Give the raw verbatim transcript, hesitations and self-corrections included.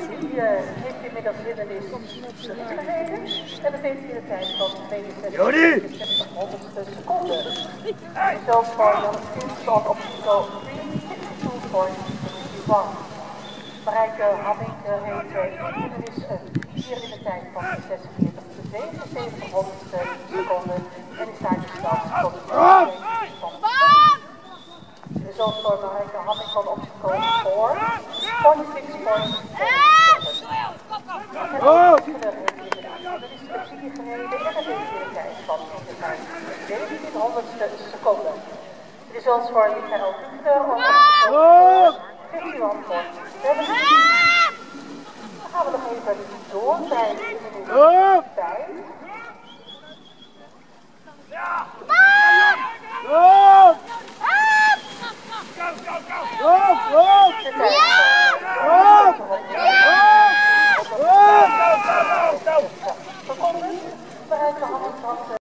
Die uh, heeft inmiddels hindernis gereden en bevindt zich in de tijd van tweeënzestig honderdste seconden. Zo voor Jan Skins on obstacle three sixty-two point six one. Marijke Hamming heeft hindernis vier in de tijd van zesenveertig zevenenzeventig honderdste seconden en is daar gesteld tot de tweede van de result voor Marijke Hamming van obstacle four forty-six point seven seven. Er is vier gereden en er is in de tijd van zeventien honderdste seconden. De results voor Michael Kuchter op obstacle fifty-one point seven. Dan gaan we nog even door bij de tijd. Seconden, bereiken we